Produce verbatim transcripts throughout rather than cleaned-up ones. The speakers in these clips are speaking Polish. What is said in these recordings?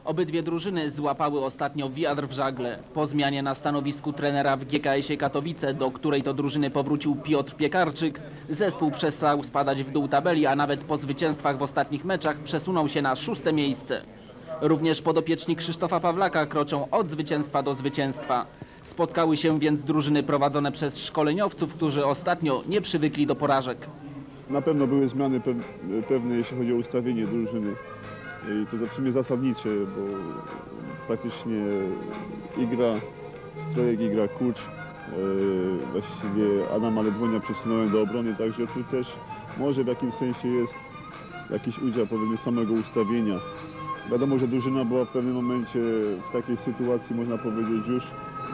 Obydwie drużyny złapały ostatnio wiatr w żagle. Po zmianie na stanowisku trenera w G K S-ie Katowice, do której to drużyny powrócił Piotr Piekarczyk, zespół przestał spadać w dół tabeli, a nawet po zwycięstwach w ostatnich meczach przesunął się na szóste miejsce. Również podopieczni Krzysztofa Pawlaka kroczą od zwycięstwa do zwycięstwa. Spotkały się więc drużyny prowadzone przez szkoleniowców, którzy ostatnio nie przywykli do porażek. Na pewno były zmiany pewne, jeśli chodzi o ustawienie drużyny. I to w sumie zasadnicze, bo praktycznie igra Strojek, igra Kucz, właściwie Adama Ledwonia przesunąłem do obrony, także tu też może w jakimś sensie jest jakiś udział, powiedzmy, samego ustawienia. Wiadomo, że drużyna była w pewnym momencie w takiej sytuacji, można powiedzieć, już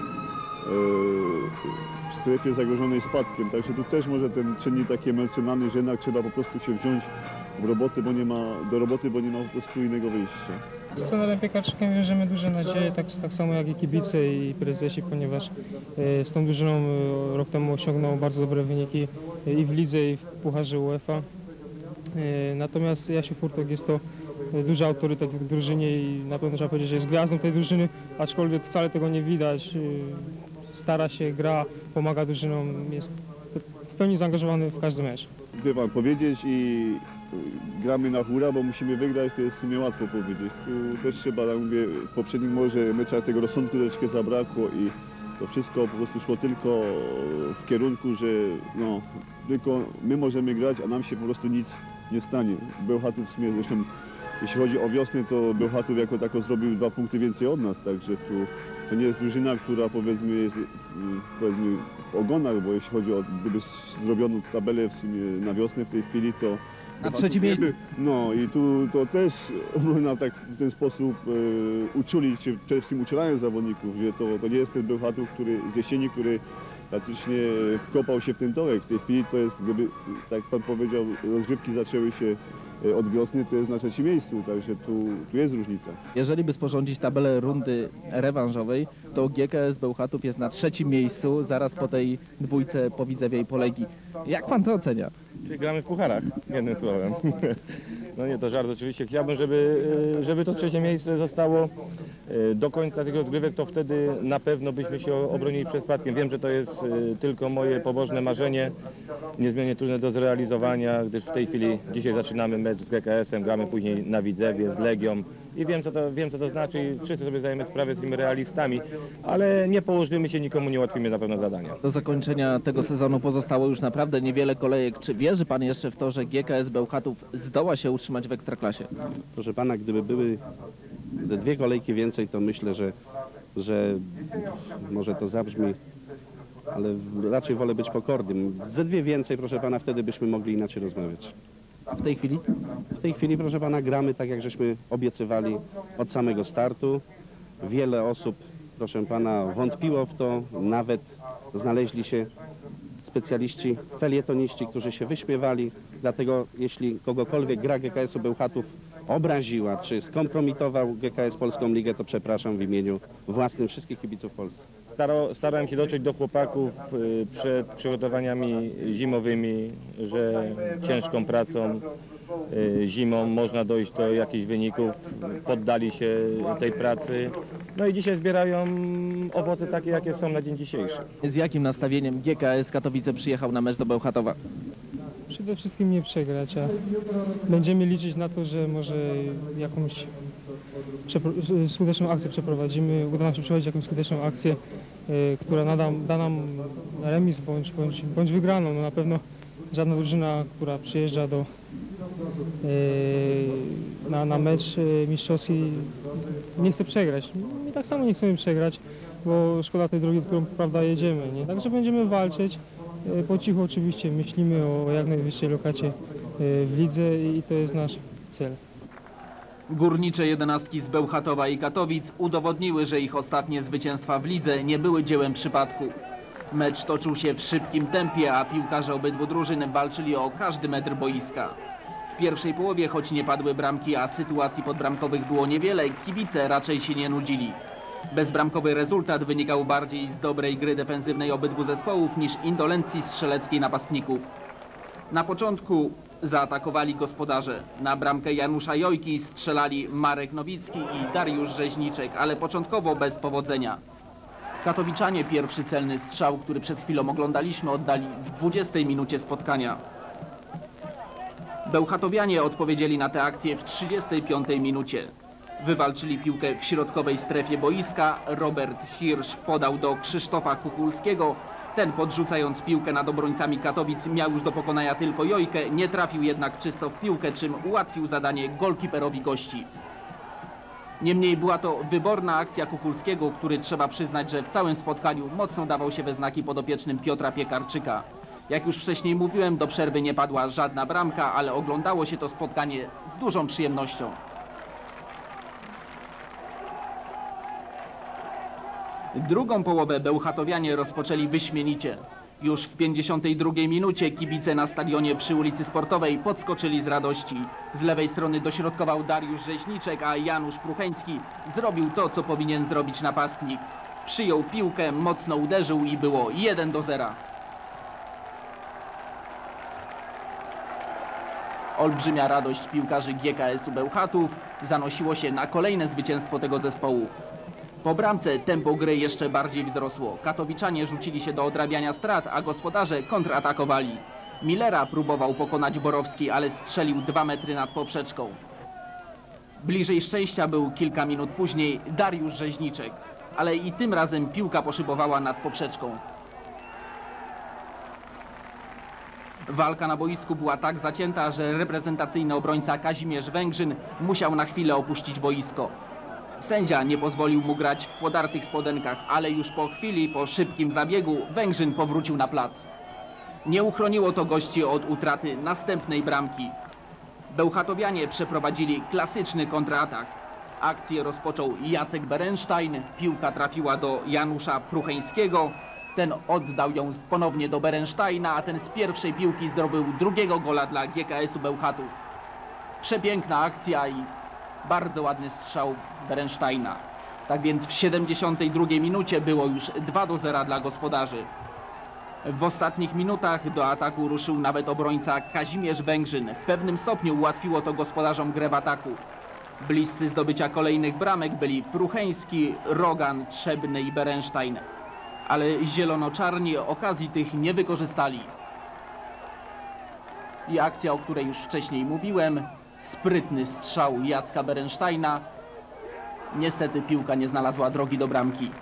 w strefie zagrożonej spadkiem, także tu też może ten czynnik taki emocjonalny, że jednak trzeba po prostu się wziąć w roboty, bo nie ma, do roboty, bo nie ma po prostu innego wyjścia. Z trenerem Piekarczykiem wiążemy duże nadzieje, tak, tak samo jak i kibice i prezesi, ponieważ e, z tą drużyną e, rok temu osiągnął bardzo dobre wyniki e, i w lidze, i w Pucharze UEFA. E, natomiast Jasiu Furtok jest to e, duży autorytet w drużynie i na pewno trzeba powiedzieć, że jest gwiazdą tej drużyny, aczkolwiek wcale tego nie widać. E, stara się, gra, pomaga drużynom, jest w pełni zaangażowany w każdy mecz. Wie pan powiedzieć i gramy na hura, bo musimy wygrać, to jest w sumie łatwo powiedzieć. Tu też trzeba, jak mówię, w poprzednich może meczach tego rozsądku troszeczkę zabrakło i to wszystko po prostu szło tylko w kierunku, że no, tylko my możemy grać, a nam się po prostu nic nie stanie. Bełchatów w sumie, zresztą jeśli chodzi o wiosnę, to Bełchatów jako tako zrobił dwa punkty więcej od nas, także tu to nie jest drużyna, która powiedzmy jest powiedzmy w ogonach, bo jeśli chodzi o, gdyby zrobiono tabelę w sumie na wiosnę w tej chwili, to na trzecim miejscu. No i tu to też można tak w ten sposób e, uczulić, czy przede wszystkim uczulając zawodników, że to, to nie jest ten Bełchatów, który z jesieni, który praktycznie wkopał się w ten dołek. W tej chwili to jest, gdyby, tak jak pan powiedział, rozgrywki zaczęły się od wiosny, to jest na trzecim miejscu, także tu, tu jest różnica. Jeżeli by sporządzić tabelę rundy rewanżowej, to G K S Bełchatów jest na trzecim miejscu, zaraz po tej dwójce po Widzewie i po Legii. Jak pan to ocenia? Czyli gramy w pucharach, jednym słowem. No nie, to żart oczywiście. Chciałbym, żeby, żeby to trzecie miejsce zostało do końca tych rozgrywek, to wtedy na pewno byśmy się obronili przed spadkiem. Wiem, że to jest tylko moje pobożne marzenie, niezmiernie trudne do zrealizowania, gdyż w tej chwili dzisiaj zaczynamy mecz z G K S-em, gramy później na Widzewie z Legią i wiem, co to, wiem, co to znaczy i wszyscy sobie zdajemy sprawę, jesteśmy realistami, ale nie położymy się, nikomu nie ułatwimy na pewno zadania. Do zakończenia tego sezonu pozostało już naprawdę niewiele kolejek. Czy wierzy pan jeszcze w to, że G K S Bełchatów zdoła się utrzymać w Ekstraklasie? Proszę pana, gdyby były ze dwie kolejki więcej, to myślę, że, że może to zabrzmi, ale raczej wolę być pokornym. Ze dwie więcej, proszę pana, wtedy byśmy mogli inaczej rozmawiać. A w tej chwili? W tej chwili, proszę pana, gramy tak, jak żeśmy obiecywali od samego startu. Wiele osób, proszę pana, wątpiło w to, nawet znaleźli się specjaliści, felietoniści, którzy się wyśmiewali. Dlatego jeśli kogokolwiek gra G K S-u Bełchatów obraziła, czy skompromitował G K S Polską Ligę, to przepraszam w imieniu własnym wszystkich kibiców Polski. Staro, starałem się dotrzeć do chłopaków y, przed przygotowaniami zimowymi, że ciężką pracą y, zimą można dojść do jakichś wyników, poddali się tej pracy. No i dzisiaj zbierają owoce takie, jakie są na dzień dzisiejszy. Z jakim nastawieniem G K S Katowice przyjechał na mecz do Bełchatowa? Przede wszystkim nie przegrać, a będziemy liczyć na to, że może jakąś skuteczną akcję przeprowadzimy, uda nam się przeprowadzić jakąś skuteczną akcję, y, która nada, da nam remis bądź, bądź, bądź wygraną. No na pewno żadna drużyna, która przyjeżdża do, y, na, na mecz mistrzowski, nie chce przegrać. My tak samo nie chcemy przegrać, bo szkoda tej drogi, którą prawda jedziemy. Nie? Także będziemy walczyć. Po cichu oczywiście myślimy o jak najwyższej lokacie w lidze i to jest nasz cel. Górnicze jedenastki z Bełchatowa i Katowic udowodniły, że ich ostatnie zwycięstwa w lidze nie były dziełem przypadku. Mecz toczył się w szybkim tempie, a piłkarze obydwu drużyn walczyli o każdy metr boiska. W pierwszej połowie, choć nie padły bramki, a sytuacji podbramkowych było niewiele, kibice raczej się nie nudzili. Bezbramkowy rezultat wynikał bardziej z dobrej gry defensywnej obydwu zespołów niż indolencji strzeleckiej napastników. Na początku Zaatakowali gospodarze. Na bramkę Janusza Jojki strzelali Marek Nowicki i Dariusz Rzeźniczek, ale początkowo bez powodzenia. Katowiczanie pierwszy celny strzał, który przed chwilą oglądaliśmy, oddali w dwudziestej minucie spotkania. Bełchatowianie odpowiedzieli na tę akcję w trzydziestej piątej minucie. Wywalczyli piłkę w środkowej strefie boiska. Robert Hirsch podał do Krzysztofa Kukulskiego. Ten, podrzucając piłkę nad obrońcami Katowic, miał już do pokonania tylko Jojkę. Nie trafił jednak czysto w piłkę, czym ułatwił zadanie golkiperowi gości. Niemniej była to wyborna akcja Kukulskiego, który trzeba przyznać, że w całym spotkaniu mocno dawał się we znaki podopiecznym Piotra Piekarczyka. Jak już wcześniej mówiłem, do przerwy nie padła żadna bramka, ale oglądało się to spotkanie z dużą przyjemnością. Drugą połowę bełchatowianie rozpoczęli wyśmienicie. Już w pięćdziesiątej drugiej minucie kibice na stadionie przy ulicy Sportowej podskoczyli z radości. Z lewej strony dośrodkował Dariusz Rzeźniczek, a Janusz Prucheński zrobił to, co powinien zrobić napastnik. Przyjął piłkę, mocno uderzył i było jeden do zera. Olbrzymia radość piłkarzy G K S-u Bełchatów zanosiło się na kolejne zwycięstwo tego zespołu. Po bramce tempo gry jeszcze bardziej wzrosło. Katowiczanie rzucili się do odrabiania strat, a gospodarze kontratakowali. Millera próbował pokonać Borowski, ale strzelił dwa metry nad poprzeczką. Bliżej szczęścia był kilka minut później Dariusz Rzeźniczek, ale i tym razem piłka poszybowała nad poprzeczką. Walka na boisku była tak zacięta, że reprezentacyjny obrońca Kazimierz Węgrzyn musiał na chwilę opuścić boisko. Sędzia nie pozwolił mu grać w podartych spodenkach, ale już po chwili, po szybkim zabiegu, Węgrzyn powrócił na plac. Nie uchroniło to gości od utraty następnej bramki. Bełchatowianie przeprowadzili klasyczny kontratak. Akcję rozpoczął Jacek Berenstein, piłka trafiła do Janusza Prucheńskiego. Ten oddał ją ponownie do Berensteina, a ten z pierwszej piłki zdobył drugiego gola dla G K S-u Bełchatów. Przepiękna akcja i bardzo ładny strzał Berensteina. Tak więc w siedemdziesiątej drugiej minucie było już dwa do zera dla gospodarzy. W ostatnich minutach do ataku ruszył nawet obrońca Kazimierz Węgrzyn. W pewnym stopniu ułatwiło to gospodarzom grę w ataku. Bliscy zdobycia kolejnych bramek byli Prucheński, Rogan, Trzebny i Berenstein. Ale zielono-czarni okazji tych nie wykorzystali. I akcja, o której już wcześniej mówiłem, sprytny strzał Jacka Berensteina. Niestety piłka nie znalazła drogi do bramki.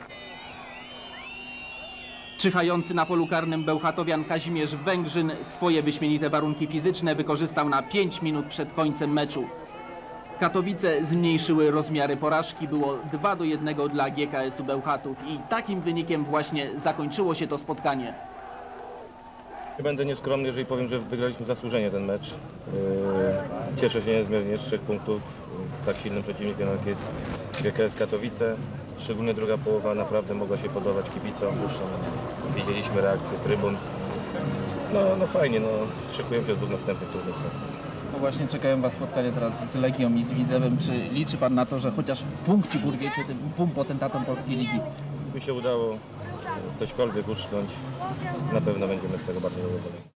Czyhający na polu karnym Bełchatowian Kazimierz Węgrzyn swoje wyśmienite warunki fizyczne wykorzystał na pięć minut przed końcem meczu. Katowice zmniejszyły rozmiary porażki, było dwa do jednego dla G K S-u Bełchatów i takim wynikiem właśnie zakończyło się to spotkanie. Nie będę nieskromny, jeżeli powiem, że wygraliśmy zasłużenie ten mecz. Yy, Cieszę się niezmiernie z trzech punktów z tak silnym przeciwnikiem, jak jest G K S Katowice. Szczególnie druga połowa naprawdę mogła się podobać kibicom. Zresztą widzieliśmy reakcję trybun. No, no fajnie, no, szykujemy się do dwóch następnych turniej. No właśnie czekają Was spotkania teraz z Legią i z Widzewem. Czy liczy Pan na to, że chociaż punkcik urwiecie tym dwóm potentatom polskiej ligi? Mi się udało cośkolwiek uszcząć, na pewno będziemy z tego bardzo zadowoleni.